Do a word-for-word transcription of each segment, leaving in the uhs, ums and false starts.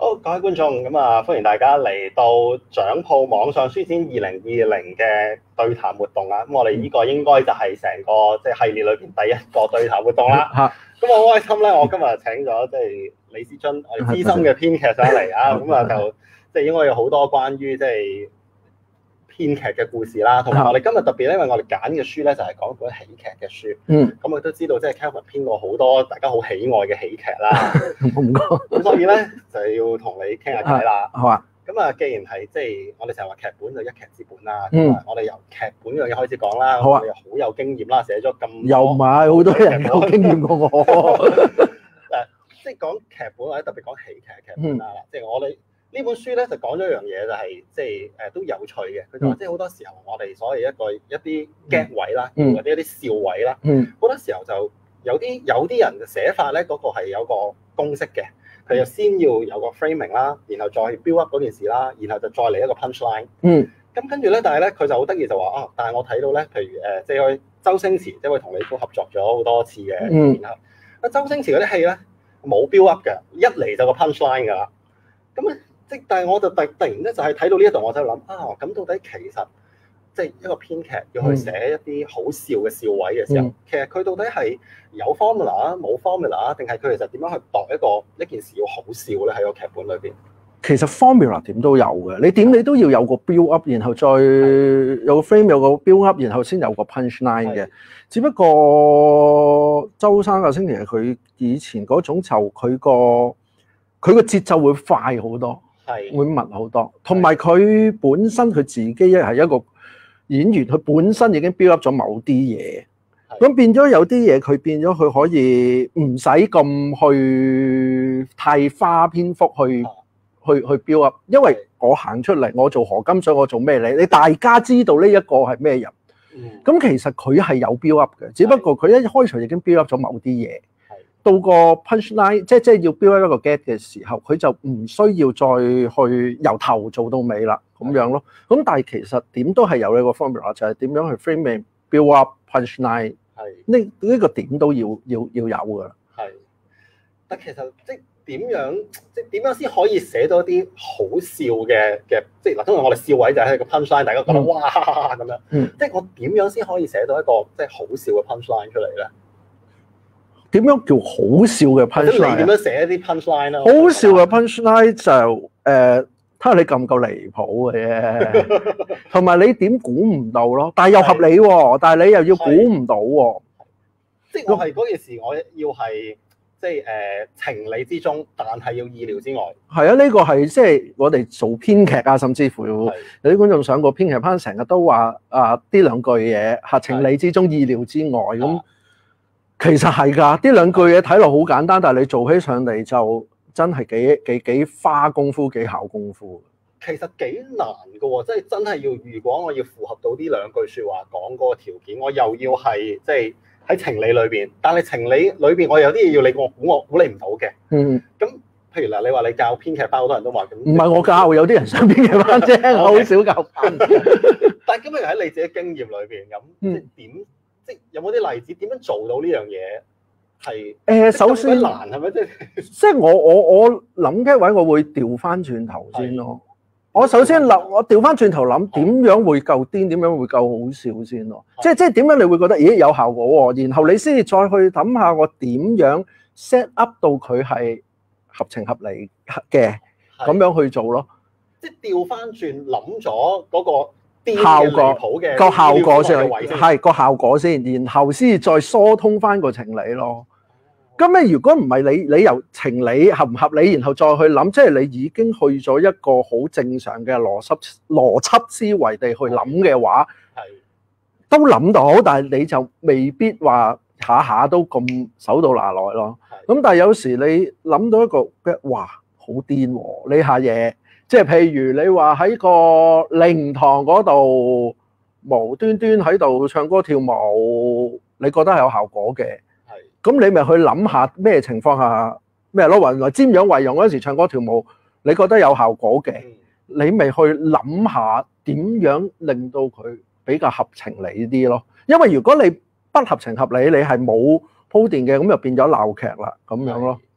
好，各位觀眾，咁啊，歡迎大家嚟到掌鋪網上書展二零二零嘅對談活動啦。咁我哋呢個應該就係成個即係系列裏邊第一個對談活動啦。咁我好開心咧，我今日請咗即係李思津，我哋資深嘅編劇上嚟啊。咁啊就即係應該有好多關於即係編劇嘅故事啦，同埋我哋今日特別咧，因為我哋揀嘅書咧就係講嗰啲喜劇嘅書。嗯。咁我都知道即係 Kelvin 編過好多大家好喜愛嘅喜劇啦。 唔該。 咁所以咧就要同你傾下偈啦。 好啊。 咁啊，既然係即係我哋成日話劇本就一劇之本啦。嗯。我哋由劇本呢樣嘢開始講啦。好啊。我哋又好有經驗啦，寫咗咁多。 又唔係好多人有經驗過我。 誒，即係講劇本或者特別講喜劇劇本啦。即係我哋。呢本書咧就講咗一樣嘢，就係即係誒都有趣嘅。佢就話即係好多時候我哋所謂一個一啲 get 位啦，嗯、或者一啲笑位啦，好、嗯、多時候就有啲有啲人嘅寫法咧，嗰、嗰個係有個公式嘅。佢就先要有個 framing 啦，然後再 build up 嗰件事啦，然後就再嚟一個 punchline。嗯。咁跟住咧，但係咧佢就好得意就話啊，但係我睇到咧，譬如誒，即係周星馳，即係同你都合作咗好多次嘅。嗯。然後啊，周星馳嗰啲戲咧冇 build up 嘅，一嚟就個 punchline 㗎啦。咁咧。即但係我就突突然咧就係睇到呢一度，我就諗啊，咁到底其實即係一個編劇要去寫一啲好笑嘅笑位嘅時候，嗯、其實佢到底係有 formula 冇 formula 定係佢其實點樣去度一個一件事要好笑咧？喺個劇本裏邊， 其實 formula 點都有嘅，你點你都要有個 build up，然後再有個 frame 有個 build up，然後先有個 punchline 嘅。只不過周生嘅星期佢以前嗰種就佢個佢個節奏會快好多。係會密好多，同埋佢本身佢自己係一個演員，佢本身已經 build up 咗某啲嘢，咁變咗有啲嘢佢變咗佢可以唔使咁去太花篇幅去去去 build up，因為我行出嚟，我做何金水，我做咩你，你大家知道呢一個係咩人，咁、嗯、其實佢係有 build up 嘅，只不過佢一開場已經 build up 咗某啲嘢。到個 punchline，即係即係要 build 一個 get 嘅時候，佢就唔需要再去由頭做到尾啦，咁樣咯。咁但係其實點都係有呢個 formula，就係點樣去 frame build up punchline。係呢呢個點都要要要有㗎。係， 但其實即係點樣，即係點樣先可以寫到一啲好笑嘅嘅，即係嗱，通常我哋笑位就係個 punchline，大家覺得、嗯、哇咁樣。嗯。即係我點樣先可以寫到一個即係好笑嘅 punchline 出嚟咧？ 點樣叫好笑嘅 punchline？ 你點樣寫一啲 punchline 咧？ 好笑嘅 punchline 就誒，睇下你夠唔夠離譜嘅啫，同埋你點估唔到咯？但係又合理喎，但係你又要估唔到喎。 即係我係嗰件事，我要係即係誒情理之中，但係要意料之外。係啊，呢個係即係我哋做編劇啊，甚至乎有啲觀眾上過編劇班，成日都話啊，呢兩句嘢係情理之中、意料之外咁。其實係㗎，呢兩句嘢睇落好簡單，但係你做起上嚟就真係幾幾幾花功夫、幾考功夫。 其實幾難㗎喎，即係真係要，如果我要符合到呢兩句説話講嗰個條件，我又要係即係喺情理裏邊，但係情理裏邊我有啲嘢要你我估我估你唔到嘅。嗯。咁譬如嗱，你話你教編劇班，好多人都話咁。唔係我教，有啲人上編劇班啫，我好少教班。但係咁譬如喺你自己經驗裏邊咁，即係點？即有冇啲例子點樣做到呢樣嘢？係誒，首先難係咪？即係即係我我我諗嘅位，我會調翻轉頭先咯。我首先諗，我調翻轉頭諗點樣會夠癲，點樣會夠好笑先咯。即係即係點樣你會覺得咦有效果喎？然後你先至再去諗下我點樣 set up 到佢係合情合理嘅咁樣去做咯。 即係調翻轉諗咗嗰個。 效果個效果先係個效果先，然後先再疏通翻個情理咯。咁你如果唔係你你由情理合唔合理，然後再去諗，即係你已經去咗一個好正常嘅邏輯邏輯思維地去諗嘅話，係都諗到，但係你就未必話下下都咁手到拿來咯。咁但係有時你諗到一個哇好癲喎呢下嘢。即係譬如你話喺個靈堂嗰度無端端喺度唱歌跳舞，你覺得係有效果嘅。係。咁你咪去諗下咩情況下咩咯？原來瞻仰遺容嗰陣時唱歌跳舞，你覺得有效果嘅，嗯、你咪去諗下點樣令到佢比較合情理啲咯。因為如果你不合情合理，你係冇鋪墊嘅，咁就變咗鬧劇啦咁樣咯。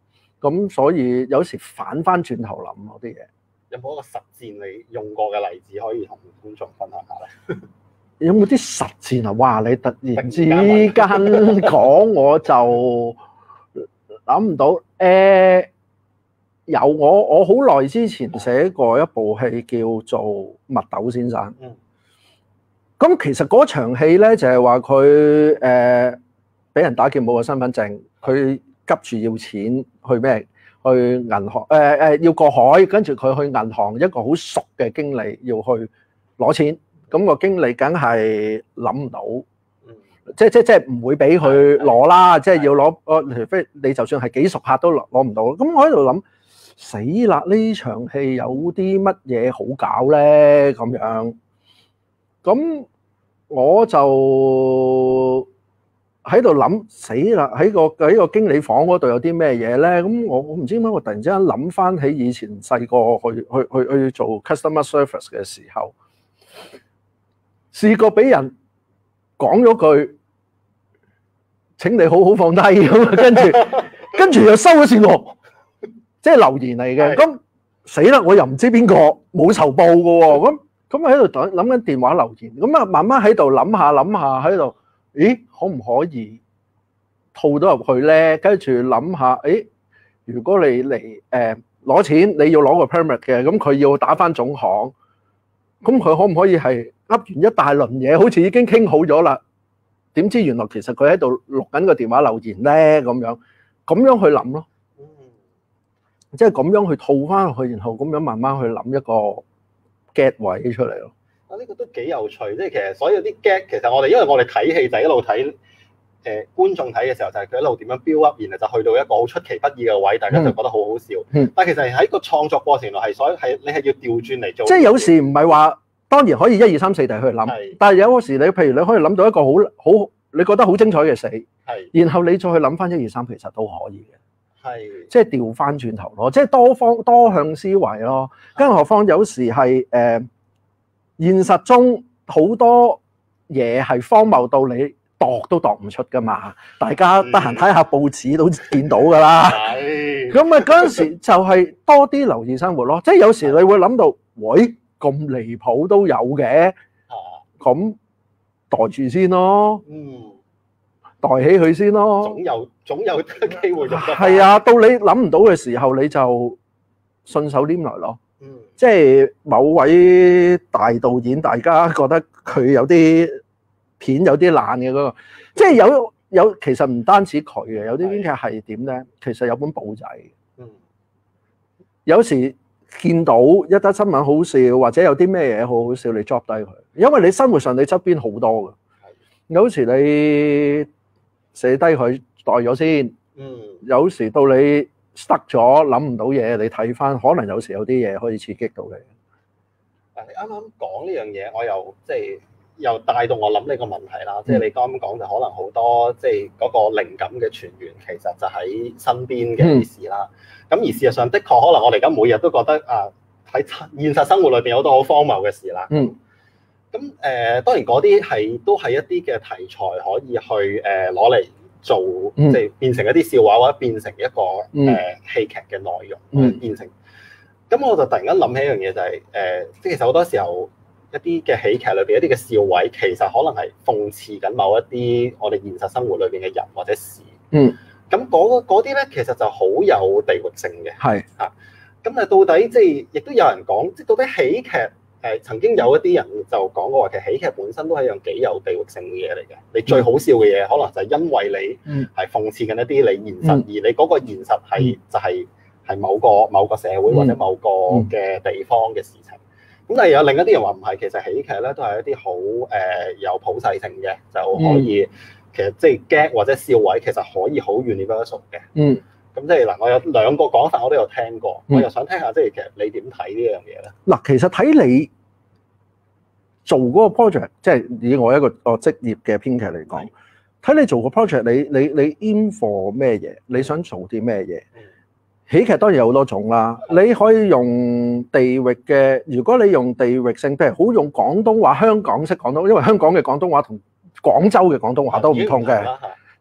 咁所以有時反翻轉頭諗嗰啲嘢。 有冇一個實戰你用過嘅例子可以同觀眾分享下咧？ 有冇啲實戰啊？哇！你突然之間講我就諗唔到。誒、呃，有我我好耐之前寫過一部戲叫做《麥豆先生》。 嗯。 咁其實嗰場戲咧就係話佢誒俾人打劫冇個身份證，佢急住要錢去咩？去銀行誒誒、呃、要過海，跟住佢去銀行一個好熟嘅經理要去攞錢，咁、個經理梗係諗唔到，嗯、即即即唔會俾佢攞啦，即係要攞，誒除非你就算係幾熟客都攞唔到。咁我喺度諗死啦！呢場戲有啲乜嘢好搞咧？咁樣，咁我就喺度諗死啦！喺個喺個經理房嗰度有啲咩嘢咧？咁我我唔知點解我突然之間諗翻起以前細個去去去去做 customer service 嘅時候，試過俾人講咗句請你好好放低咁，跟住跟住又收咗線喎，即係留言嚟嘅。咁死啦！我又唔知邊個冇仇報嘅喎。咁咁喺度等諗緊電話留言，咁啊慢慢喺度諗下諗下喺度。咦，可唔可以套到入去咧？跟住諗下，誒，如果你嚟誒攞錢，你要攞個 permit 嘅，咁佢要打返總行，咁佢可唔可以係噏完一大輪嘢，好似已經傾好咗啦？點知原來其實佢喺度錄緊個電話留言咧，咁樣咁樣去諗咯，即係咁樣去套返落去，然後咁樣慢慢去諗一個 get 位出嚟咯。 啊！呢個都幾有趣，即係其實所有啲 gag，其實我哋因為我哋睇戲就一路睇，誒、呃、觀眾睇嘅時候就係佢一路點樣 build up，然後就去到一個好出其不意嘅位，大家就覺得好好笑。嗯、但係其實喺個創作過程內係所係你係要調轉嚟做。即係有時唔係話當然可以一二三四地去諗，是但係有時你譬如你可以諗到一個好好你覺得好精彩嘅死，係是，然後你再去諗翻一二三，其實都可以嘅。係是，即係調翻轉頭咯，即係多方多向思維咯。更何況有時係誒。呃現實中好多嘢係荒謬到你度都度唔出噶嘛，大家得閒睇下報紙都見到噶啦。咁啊嗰陣時就係多啲留意生活咯，即係有時你會諗到，喂，咁離譜都有嘅，咁袋住先咯，嗯，袋起佢先咯， 總有總有機會用得。 係啊，到你諗唔到嘅時候，你就順手拈來咯。即係某位大導演，大家覺得佢有啲片有啲爛嘅嗰個，即係有有其實唔單止佢嘅，有啲編劇係點咧？其實有本簿仔，嗯，有時見到一則新聞好笑，或者有啲咩嘢好好笑，你 drop 低佢，因為你生活上你側邊好多嘅，有時你寫低佢袋咗先，嗯，有時到你stuck咗諗唔到嘢，你睇翻可能有時有啲嘢可以刺激到你。 啊，你啱啱講呢樣嘢，我又即係又帶動我諗呢個問題啦。即係、嗯、你剛剛講就可能好多即係嗰個靈感嘅泉源，其實就喺身邊嘅事啦。咁、嗯、而事實上，的確可能我哋而家每日都覺得啊，喺現實生活裏邊有好多好荒謬嘅事啦。嗯。咁誒、呃，當然嗰啲係都係一啲嘅題材可以去誒攞嚟。呃做即係變成一啲笑話，或者變成一個誒、嗯呃、戲劇嘅內容，嗯、變成咁我就突然間諗起一樣嘢，就係、是、誒，即、呃、係其實好多時候一啲嘅喜劇裏邊一啲嘅笑位，其實可能係諷刺緊某一啲我哋現實生活裏邊嘅人或者事。嗯，咁嗰啲咧，其實就好有地域性嘅。係是啊，咁啊，到底即係亦都有人講，即係到底喜劇。誒曾經有一啲人就講過話，其實喜劇本身都係一樣幾有地域性嘅嘢嚟嘅。你最好笑嘅嘢，可能就係因為你係諷刺緊一啲你現實，嗯、而你嗰個現實係就係係某個某個社會或者某個嘅地方嘅事情。咁、嗯、但係有另一啲人話唔係，其實喜劇咧都係一啲好誒有普世性嘅，就可以、嗯、其實即係 gag 或者笑位其實可以好 universal 嘅。嗯。咁即係嗱，我有兩個講法，我都有聽過，我又想聽下，即係其實你點睇呢樣嘢咧？ 嗱，其實睇你做嗰個 project，即係以我一個個職業嘅編劇嚟講，睇你做個 project，你你你 aim for 咩嘢？你想做啲咩嘢？喜劇當然有好多種啦，你可以用地域嘅，如果你用地域性，譬如好用廣東話、香港式廣東，因為香港嘅廣東話同廣州嘅廣東話都唔同嘅。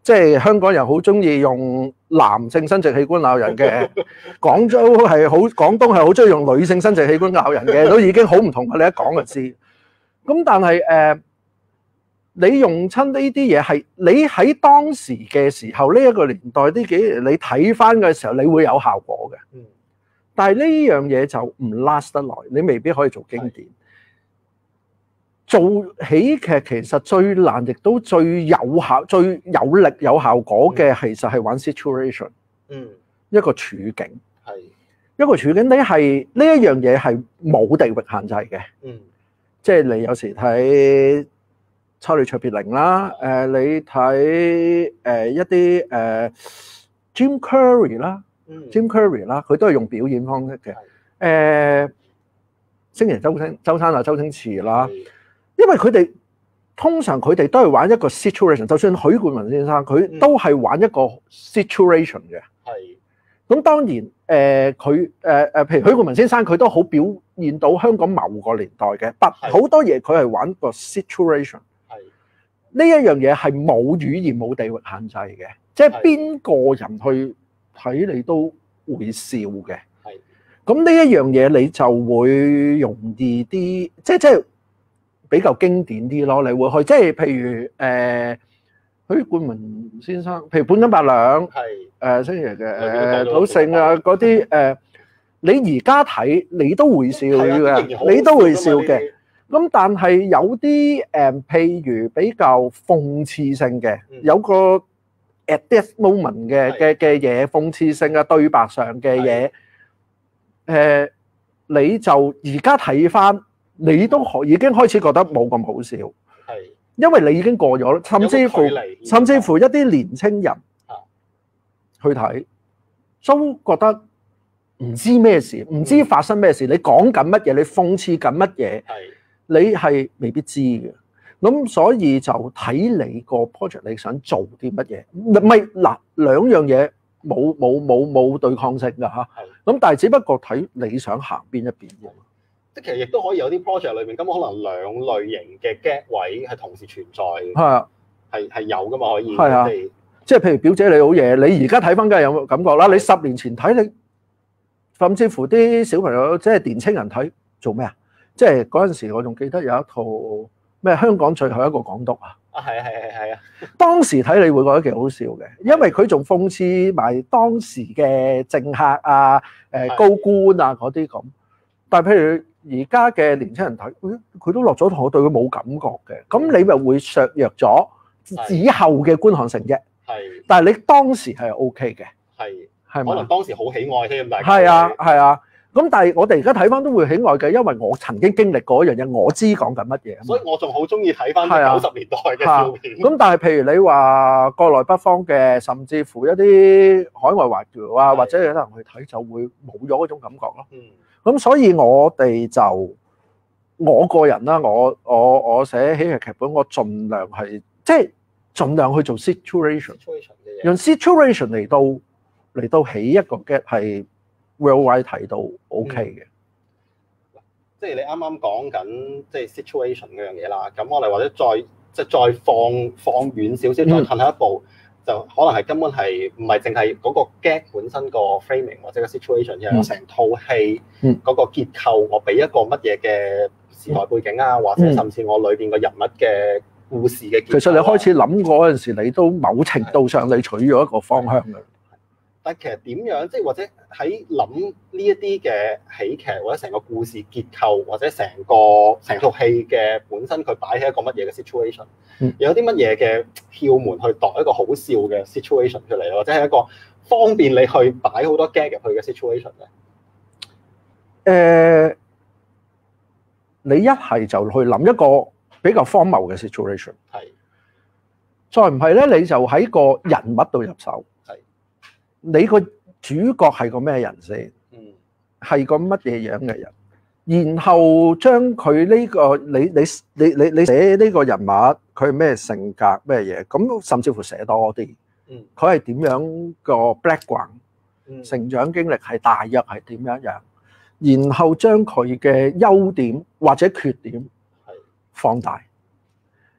即係香港人好中意用男性生殖器官鬧人嘅，廣州係好，廣東係好中意用女性生殖器官鬧人嘅，都已經好唔同啦。你一講就知。咁但係誒、呃，你用親呢啲嘢係你喺當時嘅時候，呢、這、一個年代呢幾年，你睇翻嘅時候，你會有效果嘅。 嗯。 但係呢樣嘢就唔 last 得耐，你未必可以做經典。做喜劇其實最難，亦都最有效、最有力、有效果嘅，其實係玩 situation。 嗯。一個處境係一個處境，你係呢一樣嘢係冇地域限制嘅。 嗯。即係你有時睇抽離卓別靈啦，誒、呃、你睇誒、呃、一啲誒、呃、Jim Carrey 啦、嗯、，Jim Carrey 啦，佢都係用表演方式嘅。誒、呃，星爺周星周生啊，周星馳啦，因為佢哋通常佢哋都係玩一個 situation， 就算許冠文先生佢都係玩一個 situation 嘅。係、嗯。咁當然誒佢誒誒，譬如許冠文先生佢都好表現到香港某個年代嘅，但好多嘢佢係玩個 situation。呢一樣嘢係冇語言冇地域限制嘅，即係邊個人去睇你都會笑嘅。係，咁呢一樣嘢你就會容易啲，即係即係比較經典啲咯。你會去即係譬如誒、呃、許冠文先生，譬如半斤八兩，係誒星爺嘅誒賭聖啊嗰啲誒，你而家睇你都會笑嘅，你都會笑嘅。咁但係有啲誒，譬如比較諷刺性嘅，有個 at this moment 嘅嘅嘅嘢，諷刺性嘅對白上嘅嘢，誒，你就而家睇翻，你都可已經開始覺得冇咁好笑，係，因為你已經過咗，甚至乎甚至乎一啲年青人去睇，都覺得唔知咩事，唔知發生咩事，你講緊乜嘢，你諷刺緊乜嘢，係。你係未必知嘅，咁所以就睇你個 project 你想做啲乜嘢，唔係嗱兩樣嘢冇冇冇冇對抗性㗎嚇，咁但係只不過睇你想行邊一邊啫。即係其實亦都可以有啲 project 裏面，咁可能兩類型嘅 get 位係同時存在嘅，係啊，係係有㗎嘛可以，係啊，即係譬如表姐你好嘢，你而家睇翻梗係有感覺啦，你十年前睇你，甚至乎啲小朋友即係年青人睇做咩啊？即係嗰陣時，我仲記得有一套咩香港最後一個港督啊！啊，係啊，係係係啊！當時睇你會覺得幾好笑嘅，因為佢仲諷刺埋當時嘅政客啊、誒高官啊嗰啲咁。但係譬如而家嘅年輕人睇，佢都落咗堂，我對佢冇感覺嘅。咁你咪會削弱咗以後嘅觀看性啫。係。但係你當時係 OK 嘅。係。係可能當時好喜愛添，大家。係啊，係啊。咁但係我哋而家睇翻都會喜愛嘅，因為我曾經經歷過一樣嘢，我知講緊乜嘢。所以我仲好中意睇翻九十年代嘅照片。咁但係譬如你話國內北方嘅，甚至乎一啲海外華僑啊，或者有人去睇就會冇咗嗰種感覺咯。嗯。咁所以我哋就我個人啦，我我我寫喜劇劇本，我盡量係即係盡量去做 situation， 用 situation 嚟到嚟到起一個 get 係。Worldwide 睇到 OK 嘅、嗯，即係你啱啱講緊即係 situation 嗰樣嘢啦。咁我哋或者再即係再放放遠少少，再褪下一步，嗯、就可能係根本係唔係淨係嗰個 gag 本身個 framing 或者個 situation，而係成套戲嗰個結構。我俾一個乜嘢嘅時代背景啊，或者甚至我裏邊個人物嘅故事嘅結構、啊。其實你開始諗嗰陣時，你都某程度上你取咗一個方向嘅。但其實點樣，即係或者喺諗呢一啲嘅喜劇，或者成個故事結構，或者成個成套戲嘅本身，佢擺喺一個乜嘢嘅 situation，、嗯、有啲乜嘢嘅竅門去度一個好笑嘅 situation 出嚟，或者係一個方便你去擺好多 gag 入去嘅 situation 咧？誒、呃，你一係就去諗一個比較荒謬嘅 situation， 係，再唔係咧，你就喺個人物度入手。你個主角係個咩人先？嗯，係個乜嘢樣嘅人？然後將佢呢個你你你你你寫呢個人物，佢係咩性格咩嘢？咁甚至乎寫多啲。嗯，佢係點樣個 background？嗯，成長經歷係大約係點樣樣？然後將佢嘅優點或者缺點係放大。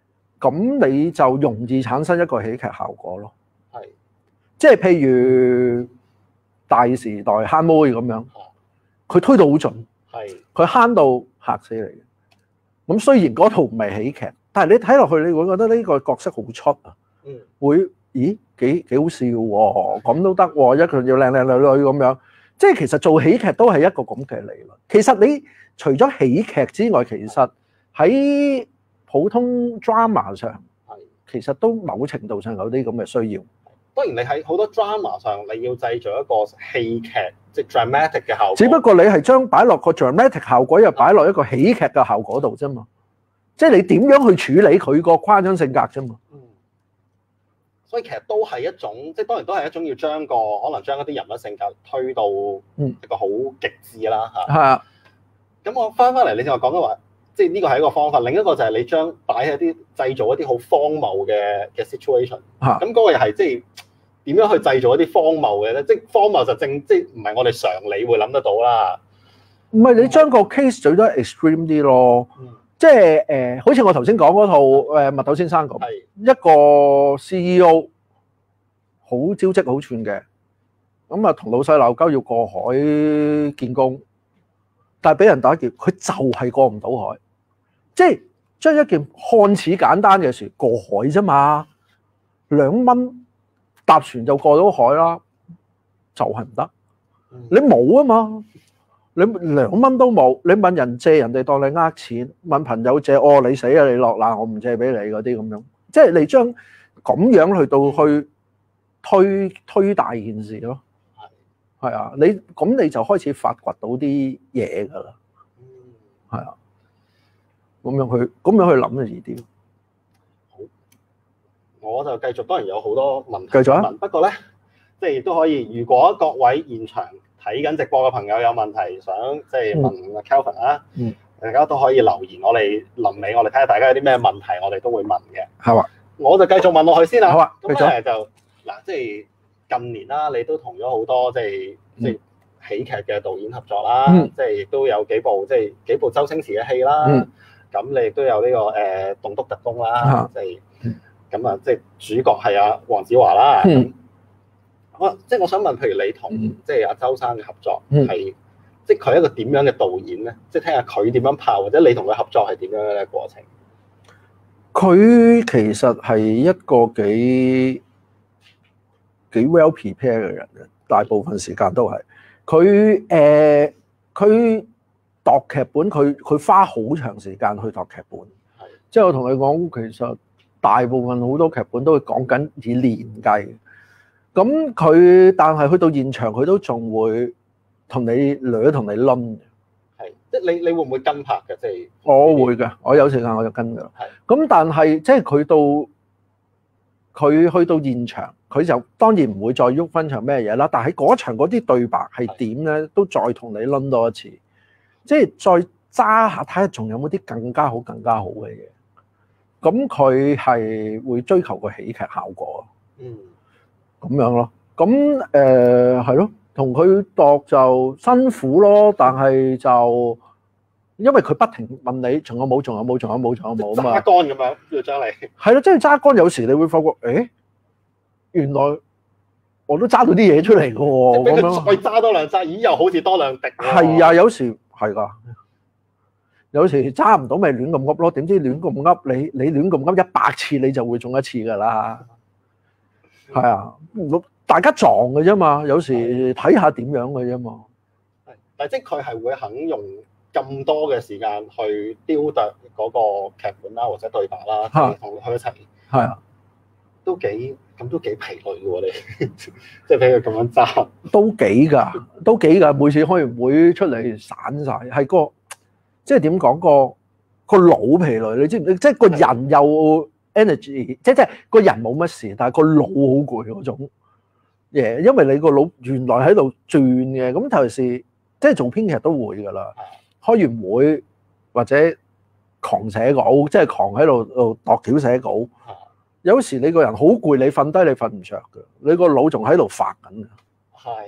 咁你就容易產生一個喜劇效果咯。 係， 即係譬如大時代慳妹咁樣，佢推到好盡， 係， 佢慳到嚇死你嘅。咁雖然嗰套唔係喜劇，但係你睇落去，你會覺得呢個角色好出啊。 嗯， 會咦幾幾好笑喎，咁都得喎，一個要靚靚女女咁樣。即係其實做喜劇都係一個咁嘅理論。其實你除咗喜劇之外，其實喺普通 drama 上， 係， 其實都某程度上有啲咁嘅需要。 當然你喺好多 drama 上，你要製造一個戲劇，即係 dramatic 嘅效果。 只不過你係將擺落個 dramatic 效果，又擺落一個喜劇嘅效果度啫嘛。即係你點樣去處理佢個誇張性格啫嘛。 嗯。所以其實都係一種，即係當然都係一種要將個可能將一啲人物性格推到一個好極致啦嚇。 係啊。 咁我翻翻嚟，你正話講嘅話，即係呢個係一個方法。另一個就係你將擺喺啲製造一啲好荒謬嘅嘅 situation。 嚇。 咁嗰個又係即係點樣去製造一啲荒謬嘅咧？即係荒謬就正，即係唔係我哋常理會諗得到啦。 唔係你將個 case 做得 extreme 啲咯。嗯。即係誒，好似我頭先講嗰套誒麥豆先生咁，一個 C E O 好招積好串嘅，咁啊同老細鬧交要過海見工，但係俾人打劫，佢就係過唔到海，即係將一件看似簡單嘅事過海啫嘛，兩蚊搭船就過到海啦，就係唔得，你冇啊嘛。你兩蚊都冇，你問人借，人哋當你呃錢；問朋友借，哦你死啊，你落難，我唔借俾你嗰啲咁樣，即係你將咁樣去到去推推大件事咯。係係啊，你咁你就開始發掘到啲嘢㗎啦。係啊，咁樣去咁樣去諗就易啲。 好，我就繼續，當然有好多問題繼續啊。 不過咧，即係亦都可以，如果各位現場睇緊直播嘅朋友有問題想即係問 Kelvin 啊，嗯，大家都可以留言，我哋臨尾我哋睇下大家有啲咩問題，我哋都會問嘅。 係啊， 我就繼續問落去先啦。 好啊， 咁咧就嗱，即係近年啦，你都同咗好多即係即係喜劇嘅導演合作啦，即係亦都有幾部即係幾部周星馳嘅戲啦。咁、嗯、你亦都有呢、這個誒《棟篤特工》啦，即係咁啊，即係主角係阿黃子華啦。嗯我即係我想問，譬如你同即係阿周生嘅合作係，嗯、即係佢係一個點樣嘅導演咧？即係聽下佢點樣拍，或者你同佢合作係點樣嘅過程？ 佢其實係一個幾幾 well prepared 嘅人嘅，大部分時間都係佢誒佢度劇本，佢佢花好長時間去度劇本。係，即係我同你講，其實大部分好多劇本都會講緊以年計。咁佢，但係去到現場，佢都仲會同你捋同你攆嘅。係，即係你你會唔會跟拍嘅？即係我會嘅，我有時間我就跟㗎啦。係。咁但係即係佢到佢去到現場，佢就當然唔會再喐分場咩嘢啦。但係嗰場嗰啲對白係點咧，都再同你攆多一次，即係再揸下睇下仲有冇啲更加好、更加好嘅嘢。咁佢係會追求個喜劇效果。嗯。咁樣咯，咁誒係咯，同佢度就辛苦咯，但係就因為佢不停問你，仲有冇？仲有冇？仲有冇？仲有冇啊嘛？揸乾咁樣要將你係咯，即係揸乾。有時你會發覺，誒原來我都揸到啲嘢出嚟嘅喎，咁樣再揸多兩揸，咦又好似多兩滴。係啊，有時係㗎，有時揸唔到咪亂咁噏咯。點知亂咁噏，你你亂咁噏一百次，你就會中一次㗎啦。係啊，大家撞嘅啫嘛，有時睇下點樣嘅啫嘛。係，但係即係佢係會肯用咁多嘅時間去雕琢嗰個劇本啦，或者對白啦，同佢一齊。係啊，都幾咁都幾疲累嘅喎，你即係俾佢咁樣揸。都幾㗎，都幾㗎，每次開完會出嚟散晒，係個即係點講個個腦疲累，你知唔知？即係個人又 energy，即係即係個人冇乜事，但係個腦好攰嗰種嘢，因為你個腦原來喺度轉嘅，咁尤其是即係做編劇都會㗎啦。開完會或者狂寫稿，即係狂喺度度度橋寫稿。有時你個人好攰，你瞓低你瞓唔着㗎，你個腦仲喺度發緊。係，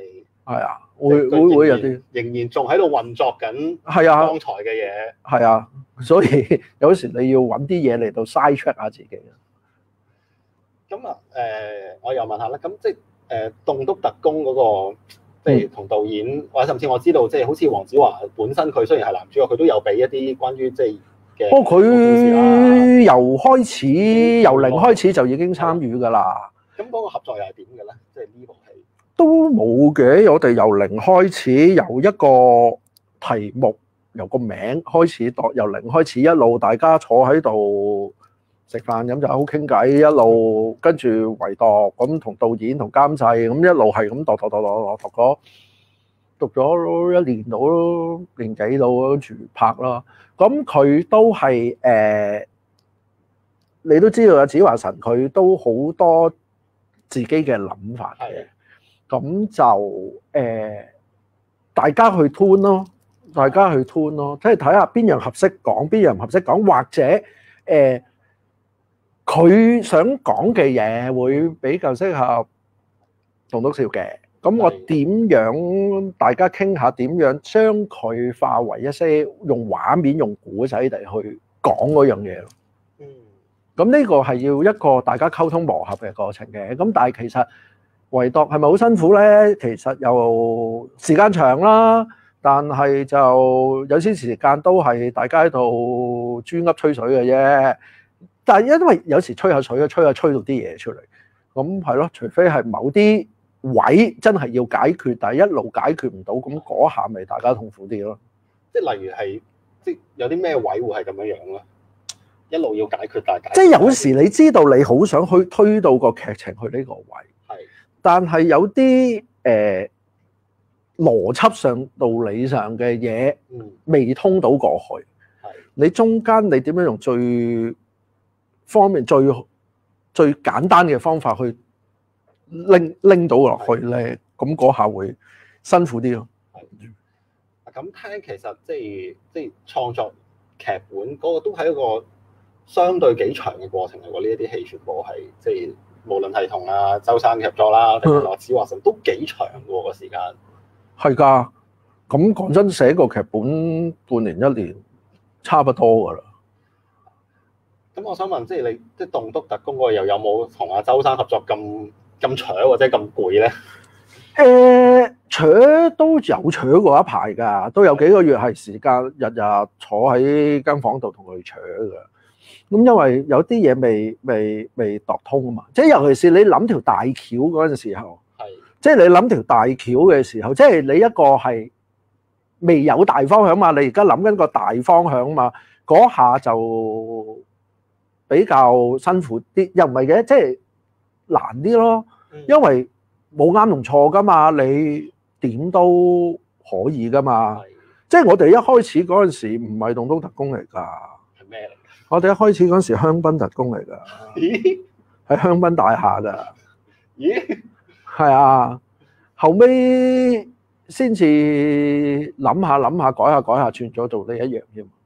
係啊，會會會有啲仍然仲喺度運作緊。 係啊， 剛才嘅嘢係啊，所以有時你要揾啲嘢嚟到 side check 下自己。 咁啊誒，我又問下啦，咁即係誒棟篤特工嗰個，即係同導演或者甚至我知道，即係好似黃子華本身佢雖然係男主角，佢都有俾一啲關於即係嘅。 不過佢由開始由零開始就已經參與㗎啦。 咁嗰個合作又係點嘅咧？即係呢部戲都冇嘅，我哋由零開始，由一個題目，由個名開始，度由零開始一路大家坐喺度食飯飲酒傾偈，一路跟住圍讀咁同導演同監製咁一路係咁度度度度讀咗讀咗一年到年幾到跟住拍啦。咁佢都係誒、呃，你都知道啊，子華神佢都好多自己嘅諗法嘅。咁就誒、呃，大家去 tune 咯，大家去 tune 咯，即係睇下邊樣合適講，邊樣唔合適講，或者誒佢、呃、想講嘅嘢會比較適合棟篤笑嘅。咁我點樣大家傾下點樣將佢化為一些用畫面、用故仔嚟去講嗰樣嘢咯。嗯。咁呢個係要一個大家溝通磨合嘅過程嘅。咁但係其實圍讀係咪好辛苦咧？其實又時間長啦，但係就有啲時間都係大家喺度豬噏吹水嘅啫。但係因為有時吹下水啊，吹下吹到啲嘢出嚟，咁係咯。除非係某啲位真係要解決，但係一路解決唔到，咁嗰下咪大家痛苦啲咯。 即係例如係，即係有啲咩位會係咁樣樣咧？一路要解決，但係即係有時你知道你好想去推到個劇情去呢個位，係，但係有啲誒邏輯上、道理上嘅嘢未通到過去，係。你中間你點樣用最方面、最最簡單嘅方法去拎拎到落去咧，咁嗰下會辛苦啲咯。 咁聽其實即係即係創作劇本嗰個都係一個相對幾長嘅過程嚟喎。呢一啲戲全部係即係無論係同阿周生合作啦，定係羅子華神都幾長喎個時間。係㗎，咁講真，寫個劇本半年一年差不多㗎啦。 咁我想問，即係你即係棟篤特工嗰個又有冇同阿周生合作咁咁長或者咁攰咧？ 誒，扯都有扯過一排㗎，都有幾個月係時間日日坐喺間房度同佢扯㗎。咁因為有啲嘢未未未度通啊嘛，即係尤其是你諗條大橋嗰陣時候，係即係你諗條大橋嘅時候，即係你一個係未有大方向嘛，你而家諗緊個大方向嘛，嗰下就比較辛苦啲，又唔係嘅，即係難啲咯，因為冇啱同錯噶嘛，你點都可以噶嘛，即係我哋一開始嗰陣時唔係棟篤特工嚟㗎，係咩嚟？我哋一開始嗰陣時香檳特工嚟㗎，咦？喺香檳大廈㗎，咦？係啊，後尾先至諗下諗下改下改下轉咗做呢一樣啫嘛。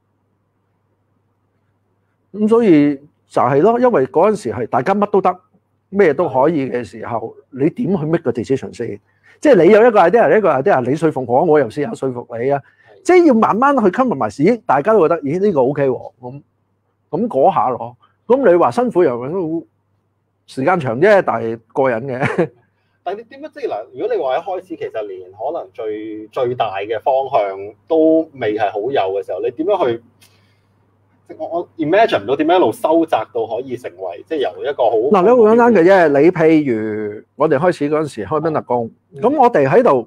咁所以就係咯，因為嗰陣時係大家乜都得，咩都可以嘅時候，你點去 make 個 decision先？即係你有一個 idea， 一個 idea， 你說服我，我又試下說服你啊。即係要慢慢去 compromise，咦？大家都覺得，咦？呢個 OK 喎，咁。咁嗰下咯，咁你話辛苦又都時間長啫，但係過癮嘅。 但係你點樣即係嗱？如果你話一開始其實連可能最最大嘅方向都未係好有嘅時候，你點樣去？我我 imagine 唔到點樣一路收窄到可以成為即係由一個好嗱，你好簡單嘅啫。 你譬如我哋開始嗰陣時開賓特工，咁、嗯、我哋喺度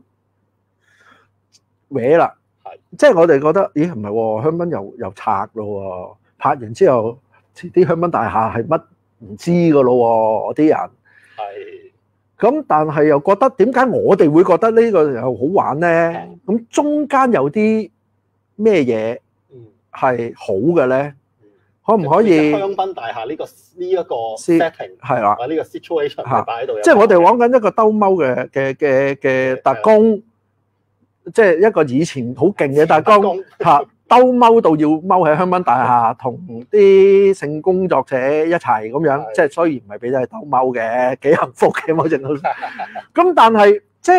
搲啦，係即係我哋覺得，咦唔係喎，香檳又又拆咯喎。拍完之後，啲香檳大廈係乜唔知㗎咯喎，啲人係咁，但係又覺得點解我哋會覺得呢個又好玩咧？咁中間有啲咩嘢係好嘅咧？可唔可以香檳大廈呢個呢一個 setting 係啦， 呢個 situation 擺喺度， 即係我哋講緊一個兜踎嘅嘅嘅嘅特工，即係一個以前好勁嘅特工嚇。兜踎到要踎喺香檳大廈，同啲性工作者一齊咁樣，即係雖然唔係俾你兜踎嘅，幾幸福嘅某程度上。咁但係即係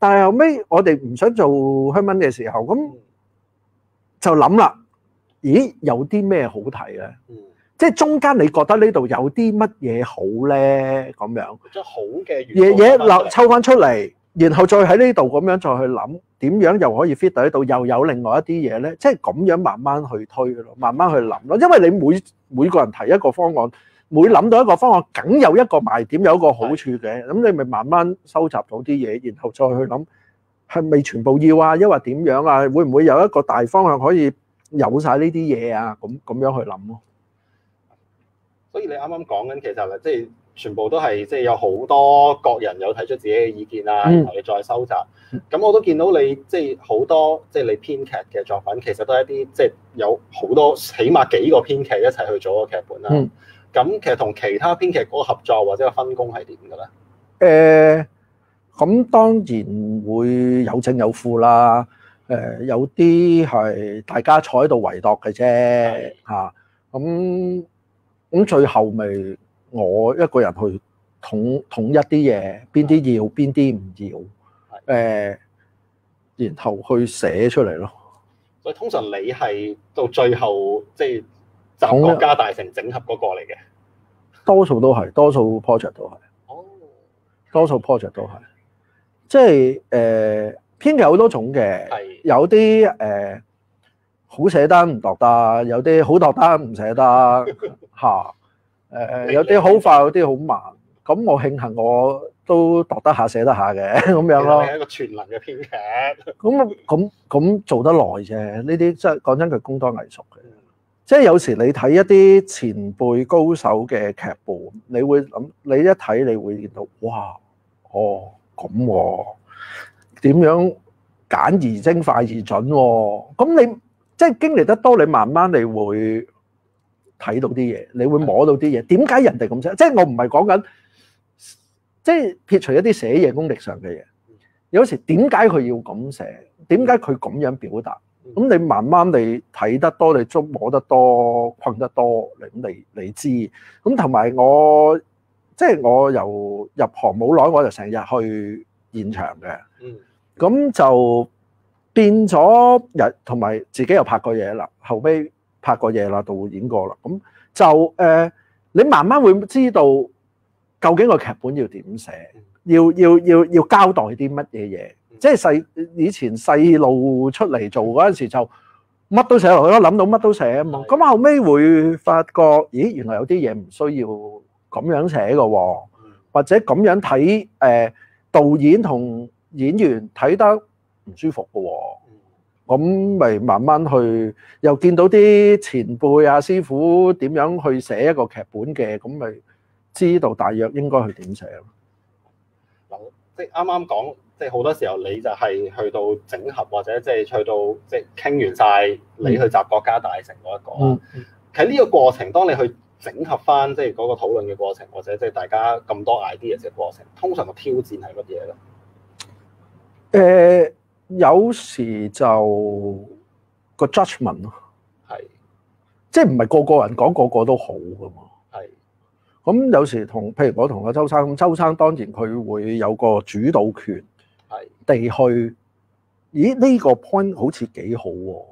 但係後尾我哋唔想做香蚊嘅時候，咁就諗啦，咦有啲咩好睇咧？ 嗯， 即係中間你覺得呢度有啲乜嘢好咧？咁樣將好嘅嘢嘢嗱抽翻出嚟，然後再喺呢度咁樣再去諗點樣又可以 fit 到呢度，又有另外一啲嘢咧，即係咁樣慢慢去推咯，慢慢去諗咯。因為你每每個人提一個方案，每諗到一個方案，梗有一個賣點，有一個好處嘅。咁你咪慢慢收集到啲嘢，然後再去諗係咪全部要啊？抑或點樣啊？會唔會有一個大方向可以有晒呢啲嘢啊？咁咁樣去諗咯。 所以你啱啱講緊其實咧，即係全部都係即係有好多各人有提出自己嘅意見啊，然後你再收集。咁我都見到你即係好多即係你編劇嘅作品，其實都係一啲即係有好多起碼幾個編劇一齊去做個劇本啦。咁、嗯、其實同其他編劇嗰個合作或者個分工係點嘅咧？ 誒、呃，咁當然會有正有負啦。誒、呃，有啲係大家坐喺度圍度嘅啫嚇。咁咁最後咪我一個人去統統一啲嘢，邊啲要，邊啲唔要。誒、呃，然後去寫出嚟咯。 所以通常你係到最後即係集國家大成整合嗰個嚟嘅， 多數都係，多數 project 都係。 哦， 多數 project 都係，即係誒編劇好多種嘅，有啲誒好寫得唔度得，有啲好度得唔寫得嚇。誒有啲好快，有啲好慢。咁我慶幸我都度得下寫得下嘅咁樣咯。 係一個全能嘅編劇。 咁咁咁做得耐啫，呢啲即係講真佢工多藝熟嘅。即係有時你睇一啲前輩高手嘅劇本，你會諗你一睇你會見到哇，哦咁喎，點樣簡而精快而準喎？咁你即係經歷得多，你慢慢你會睇到啲嘢，你會摸到啲嘢。點解人哋咁寫？即係我唔係講緊。即係撇除一啲寫嘢功力上嘅嘢，有時點解佢要咁寫？點解佢咁樣表達？咁你慢慢你睇得多，你捉摸得多，困得多，你你你知。咁同埋我即係我由入行冇耐，我就成日去現場嘅。咁就變咗日，同埋自己又拍過嘢啦，後尾拍過嘢啦，導演過啦。咁就誒、呃，你慢慢會知道。究竟個劇本要點寫？要要要要交代啲乜嘢嘢？即係細以前細路出嚟做嗰陣時就乜都寫落去咯，諗到乜都寫啊嘛。咁後尾會發覺，咦，原來有啲嘢唔需要咁樣寫嘅喎，或者咁樣睇誒、呃、導演同演員睇得唔舒服嘅喎。咁咪慢慢去又見到啲前輩啊師傅點樣去寫一個劇本嘅，咁咪知道大約應該去點寫咯。 嗱，即係啱啱講，即係好多時候你就係去到整合或者即係去到即係傾完晒，你去集國家大成嗰一個啦。喺呢個過程，當你去整合翻即係嗰個討論嘅過程，或者即係大家咁多 ideas 嘅過程，通常個挑戰係乜嘢咧？ 誒、呃，有時就個 judgment 咯， 係， 即係唔係個個人講個個都好噶嘛。咁有時同，譬如我同阿周生，周生當然佢會有個主導權，係地去，咦呢個 point 好似幾好喎，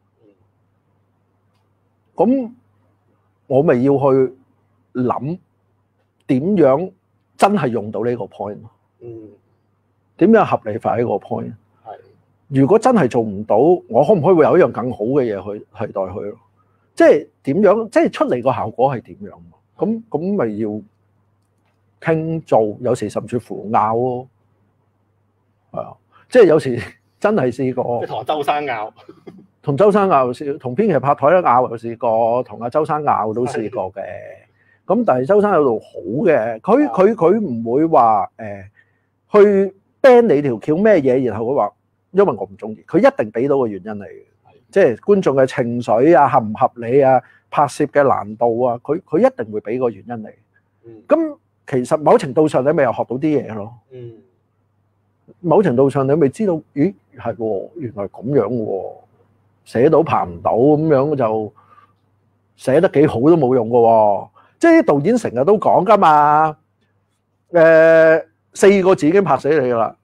咁我咪要去諗點樣真係用到呢個 point，嗯，點樣合理化呢個 point？係，如果真係做唔到，我可唔可以會有一樣更好嘅嘢去替代佢咯？即係點樣？即係出嚟個效果係點樣？咁咁咪要傾做，有時甚至乎拗咯，係啊，即係有時真係試過。即係同阿周生拗，同周生拗試，同編劇拍台都拗又試過，同阿周生拗都試過嘅。咁但係周生有度好嘅，佢佢佢唔會話誒、呃、去 ban 你條橋咩嘢，然後佢話因為我唔中意，佢一定俾到個原因嚟嘅，即係觀眾嘅情緒啊，合唔合理啊？拍攝嘅難度啊，佢佢一定會俾個原因你。咁、嗯、其實某程度上你咪又學到啲嘢咯。嗯，某程度上你咪知道，咦係喎，原來咁樣喎，寫到拍唔到咁樣就寫得幾好都冇用㗎喎。即係啲導演成日都講㗎嘛。誒、呃、四個字已經拍死你㗎啦。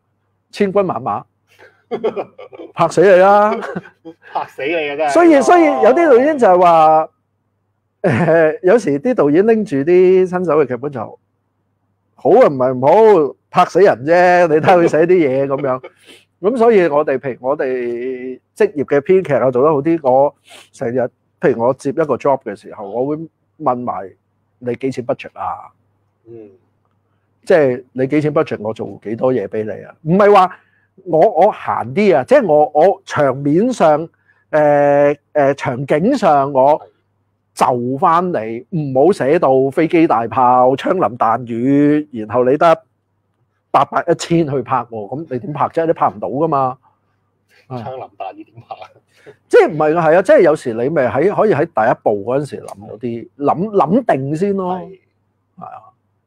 千軍萬馬，拍死你啦！ 拍死你嘅真係。 所以所以有啲導演就係話，誒有時啲導演拎住啲新手嘅劇本就好啊，唔係唔好，拍死人啫。你睇佢寫啲嘢咁樣。咁所以我哋譬如我哋職業嘅編劇啊做得好啲，我成日譬如我接一個 job 嘅時候，我會問埋你幾錢 budget 啊？ 嗯， 即係你幾錢 budget，我做幾多嘢俾你啊？唔係話我我閒啲啊，即係我我場面上誒誒、呃呃、場景上我就翻你，唔好寫到飛機大炮、槍林彈雨，然後你得八百一千去拍喎，咁你點拍啫？你拍唔到噶嘛？ 槍林彈雨點拍？ 即係唔係啊？係啊！即係有時你咪喺可以喺第一步嗰陣時諗到啲諗諗定先咯。係啊。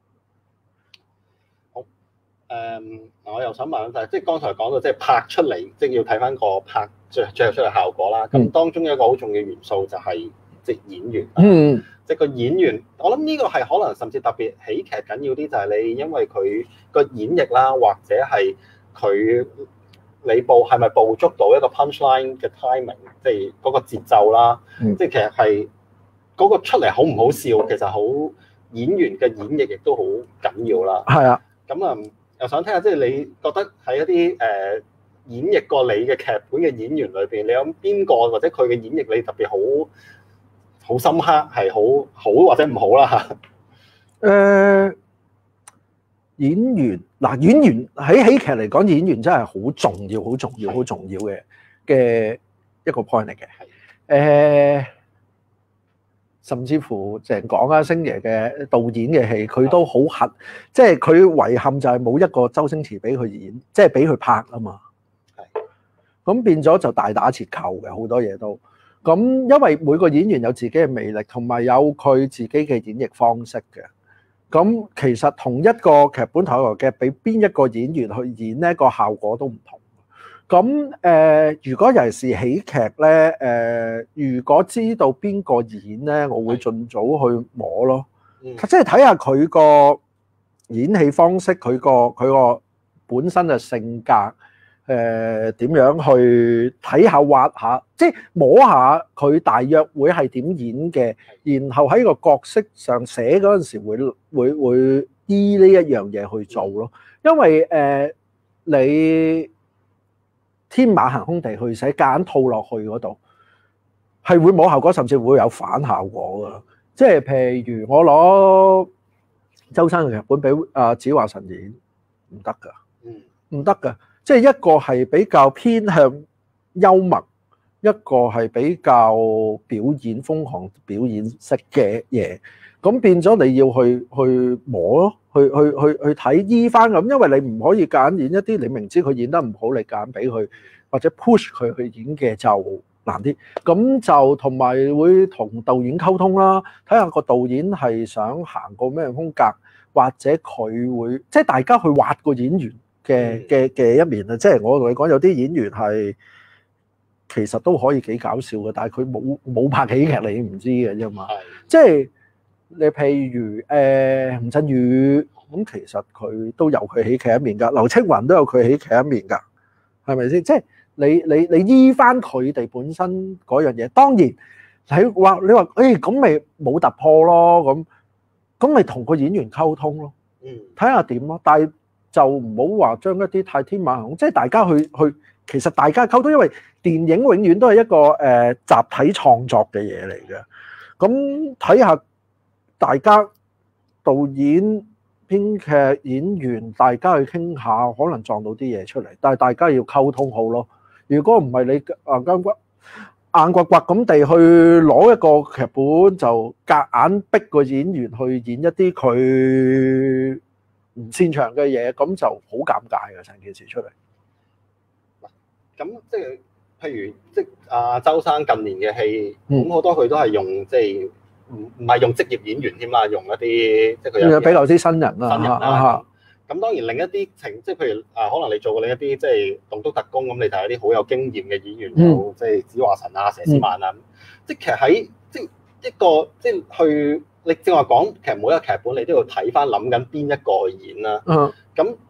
好。誒，我又想問就係，即係剛才講到即係拍出嚟，即係要睇翻個拍最最後出嚟效果啦。咁當中有一個好重要元素就係即係演員。 嗯。 即係個演員，我諗呢個係可能甚至特別喜劇緊要啲，就係你因為佢個演繹啦，或者係佢你捕係咪捕捉到一個 punchline 嘅 timing，即係嗰個節奏啦。 嗯、 即係其實係嗰個出嚟好唔好笑，其實好演員嘅演繹亦都好緊要啦。係啊。咁啊，又想聽下，即係你覺得喺一啲誒、呃、演繹過你嘅劇本嘅演員裏邊，你有邊個或者佢嘅演繹你特別好？好深刻係好好或者唔好啦嚇。誒演員嗱，演員喺喜劇嚟講，演員真係好重要、好重要、好重要嘅嘅一個 point 嚟嘅。誒，甚至乎淨講啊，星爺嘅導演嘅戲，佢都好恨，即係佢遺憾就係冇一個周星馳俾佢演，即係俾佢拍啊嘛。係。咁變咗就大打折扣嘅，好多嘢都。咁因為每個演員有自己嘅魅力，同埋有佢自己嘅演繹方式嘅。咁其實同一個劇本台嘅俾邊一個演員去演呢個效果都唔同。咁誒、呃，如果尤其是喜劇咧，誒、呃，如果知道邊個演咧，我會盡早去摸咯。嗯、即係睇下佢個演戲方式，佢個佢個本身嘅性格。誒點、呃、樣去睇下畫下，即係摸下佢大約會係點演嘅，然後喺個角色上寫嗰陣時會會會依呢一樣嘢去做咯。因為誒、呃、你天馬行空地去寫，夾硬套落去嗰度係會冇效果，甚至會有反效果㗎。即係譬如我攞周生嘅劇本俾阿子華神演，唔得㗎，唔得㗎。即係一個係比較偏向幽默，一個係比較表演瘋狂表演式嘅嘢，咁變咗你要去去摸咯，去去去去睇依翻咁，因為你唔可以夾硬演一啲你明知佢演得唔好，你夾硬俾佢或者 push 佢去演嘅就難啲。咁就同埋會同導演溝通啦，睇下個導演係想行個咩風格，或者佢會即係大家去挖個演員嘅嘅嘅一面啊！即係我同你講，有啲演員係其實都可以幾搞笑嘅，但係佢冇冇拍喜劇，你唔知嘅啫嘛。即係你譬如誒吳鎮宇咁，其實佢都有佢喜劇一面㗎。劉青雲都有佢喜劇一面㗎，係咪先？即係你你你依翻佢哋本身嗰樣嘢。當然你話你話誒咁咪冇突破咯，咁咁咪同個演員溝通咯，睇下點咯。但係就唔好話將一啲太天馬行空，即係大家去去，其實大家溝通，因為電影永遠都係一個誒、呃、集體創作嘅嘢嚟嘅。咁睇下大家導演、編劇、演員，大家去傾下，可能撞到啲嘢出嚟。但係大家要溝通好咯。如果唔係你硬骨骨硬骨骨咁地去攞一個劇本，就夾硬逼個演員去演一啲佢唔擅長嘅嘢，咁就好尷尬嘅成件事出嚟。咁即係譬如即係阿周生近年嘅戲，咁好、嗯、多佢都係用即係唔唔係用職業演員添啦，用一啲即係佢有比較啲新人啦。新人啦。咁當然另一啲情，即係譬如啊，可能你做過另一啲即係棟篤特工咁，你就有啲好有經驗嘅演員，有即係子華神啊、佘詩曼啊，即係其實喺即係一個即係去。你正話講，其實每一個劇本你都要睇翻，諗緊邊一個去演啦。咁、嗯、